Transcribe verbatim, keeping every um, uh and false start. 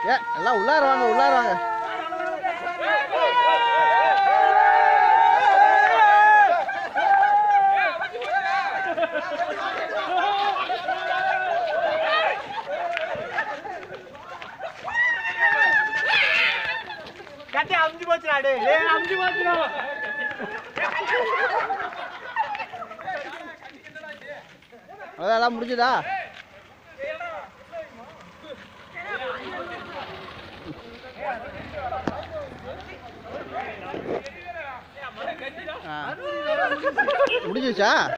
ஏ எல்லாம் உள்ளார வாங்க உள்ளார வாங்க. கட்டி அம்ஜி போச்சுடா டேய். டேய் அம்ஜி போச்சுடா. அதெல்லாம் முடிஞ்சதா? முடிஞ்சிச்சா?